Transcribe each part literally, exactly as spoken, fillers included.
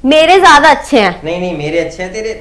मेरे ज्यादा अच्छे हैं। नहीं नहीं मेरे अच्छे हैं, तेरे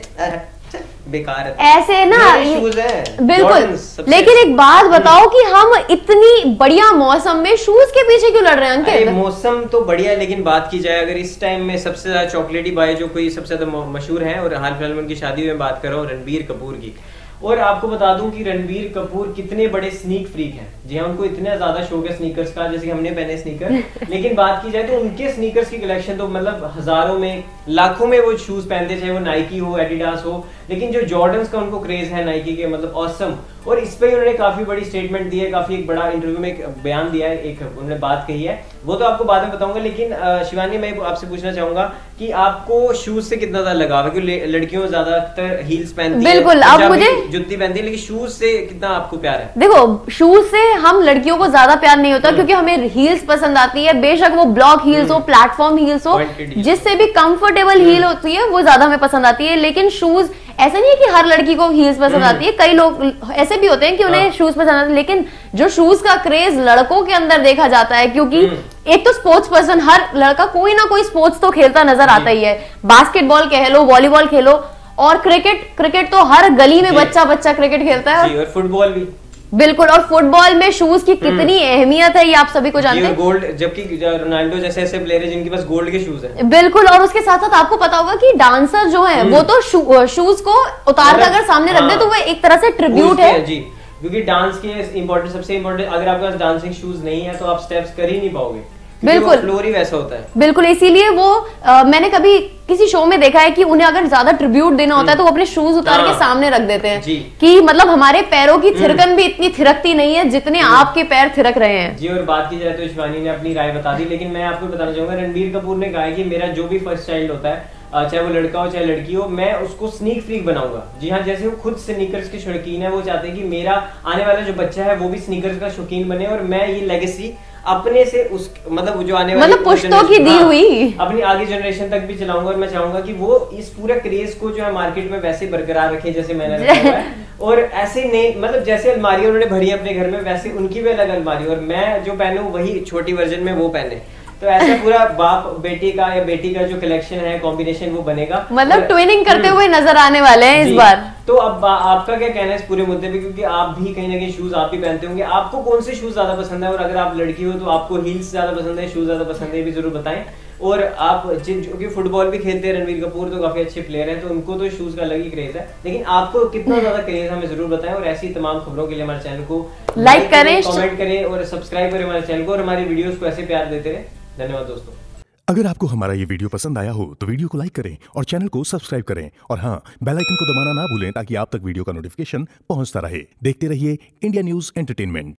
बेकार है। ऐसे ना शूज हैं बिल्कुल। लेकिन एक बात बताओ कि हम इतनी बढ़िया मौसम में शूज के पीछे क्यों लड़ रहे हैं अंकित? मौसम तो बढ़िया है, लेकिन बात की जाए अगर इस टाइम में सबसे ज्यादा चॉकलेटी बॉय जो कोई सबसे ज्यादा मशहूर है और हाल फिलहाल में उनकी शादी में बात कर रहा हूँ, रणबीर कपूर की। और आपको बता दूं कि रणबीर कपूर कितने बड़े स्नीक फ्रीक हैं। जी हाँ, उनको इतना ज्यादा शौक है स्नीकर्स का, जैसे कि हमने पहने स्नीकर। लेकिन बात की जाए तो उनके स्नीकर्स की कलेक्शन तो मतलब हजारों में लाखों में वो शूज पहनते, चाहे वो नाइकी हो एडिडास हो। लेकिन जो जॉर्डन्स का उनको क्रेज है नाइकी के, मतलब ऑसम। और इस पे उन्होंने काफी बड़ी स्टेटमेंट दी है, काफी एक बड़ा इंटरव्यू में एक बयान दिया है, एक उन्होंने बात कही है, वो तो आपको बाद में बताऊंगा। लेकिन शिवानी मैं आपसे पूछना चाहूंगा कि आपको शूज से कितना ज्यादा लगाव है? क्योंकि लड़कियों ज्यादातर हील्स पहनती है, बिल्कुल, अब मुझे जुत्ती पहनती है, लेकिन शूज से कितना आपको प्यार है? देखो, शूज से हम लड़कियों को ज्यादा प्यार नहीं होता क्योंकि हमें हील्स पसंद आती है, बेशक वो ब्लॉक हील्स हो, प्लेटफॉर्म हील्स हो, जिससे भी कंफर्टेबल हील होती है वो ज्यादा हमें पसंद आती है। लेकिन शूज ऐसा नहीं है कि हर लड़की को हील्स पसंद आती है, कई लोग ऐसे भी होते हैं कि उन्हें शूज पसंद आते हैं। लेकिन जो शूज का क्रेज लड़कों के अंदर देखा जाता है, क्योंकि एक तो स्पोर्ट्स पर्सन, हर लड़का कोई ना कोई स्पोर्ट्स तो खेलता नजर आता ही है। बास्केटबॉल कह लो, वॉलीबॉल खेलो, और क्रिकेट क्रिकेट तो हर गली में बच्चा बच्चा क्रिकेट खेलता है। और फुटबॉल भी बिल्कुल। और फुटबॉल में शूज की कितनी अहमियत है ये आप सभी को जानते हैं। गोल्ड, जबकि रोनाल्डो जैसे ऐसे प्लेयर है जिनके पास गोल्ड के शूज हैं। बिल्कुल। और उसके साथ साथ आपको पता होगा कि डांसर जो है वो तो शू, शूज को उतार कर अगर सामने रख दे तो वो एक तरह से ट्रिब्यूट है जी। क्योंकि डांस के इम्पोर्टेंट, सबसे इम्पोर्टेंट, अगर आपके पास डांसिंग शूज नहीं है तो आप स्टेप्स कर ही नहीं पाओगे। बिल्कुल, फ्लोर ही वैसा होता है। बिल्कुल। इसीलिए वो आ, मैंने कभी किसी शो में देखा है कि उन्हें अगर ज्यादा ट्रिब्यूट देना होता है तो वो अपने शूज उतार के सामने रख देते हैं जी। कि मतलब हमारे पैरों की थिरकन भी इतनी थिरकती नहीं है जितने आपके पैर थिरक रहे हैं जी। और बात की जाए तो शिवानी ने अपनी राय बता दी, लेकिन मैं आपको बताना चाहूंगा, रणबीर कपूर ने कहा है कि मेरा जो भी फर्स्ट चाइल्ड होता है, चाहे वो लड़का हो चाहे लड़की हो, मैं उसको स्नीक फ्रीक बनाऊंगा। जी हाँ, जैसे वो खुद स्नीकर्स के शौकीन है, वो चाहते हैं कि मेरा आने वाला जो बच्चा है वो भी स्नीकर्स का शौकीन बने, और मैं ये लेगेसी अपने से उस मतलब जो आने वाली मतलब पुश्तों की दी हुई अपनी आगे जनरेशन तक भी चलाऊंगा। और मैं चाहूंगा कि वो इस पूरे क्रेज को जो है मार्केट में वैसे बरकरार रखे जैसे मैंने रखा हुआ है। और ऐसे नहीं, मतलब जैसे अलमारी उन्होंने भरी है अपने घर में, वैसे उनकी भी अलग अलमारी, और मैं जो पहनूं वही छोटी वर्जन में वो पहने। तो ऐसा पूरा बाप बेटी का या बेटी का जो कलेक्शन है, कॉम्बिनेशन वो बनेगा। मतलब ट्विनिंग करते हुए नजर आने वाले हैं इस बार। तो अब आपका क्या कहना है इस पूरे मुद्दे पे? क्योंकि आप भी कहीं ना कहीं शूज आप भी पहनते होंगे, आपको कौन से शूज ज्यादा पसंद है? और अगर आप लड़की हो तो आपको हील्स ज्यादा पसंद है, शूज ज्यादा पसंद है, ये भी जरूर बताएं। और आप जिन जो कि फुटबॉल भी खेलते हैं, रणबीर कपूर तो काफी अच्छे प्लेयर हैं, तो उनको तो शूज का अलग ही क्रेज है, लेकिन आपको कितना ज्यादा क्रेज है हमें जरूर बताएं। और ऐसी तमाम खबरों के लिए हमारे चैनल को लाइक करें, कमेंट करें और सब्सक्राइब करें हमारे चैनल को, और हमारी वीडियोस को ऐसे प्यार देते रहे। धन्यवाद दोस्तों। अगर आपको हमारा ये वीडियो पसंद आया हो तो वीडियो को लाइक करें और चैनल को सब्सक्राइब करें, और हाँ, बेल आइकन को दबाना ना भूलें ताकि आप तक वीडियो का नोटिफिकेशन पहुंचता रहे। देखते रहिए इंडिया न्यूज एंटरटेनमेंट।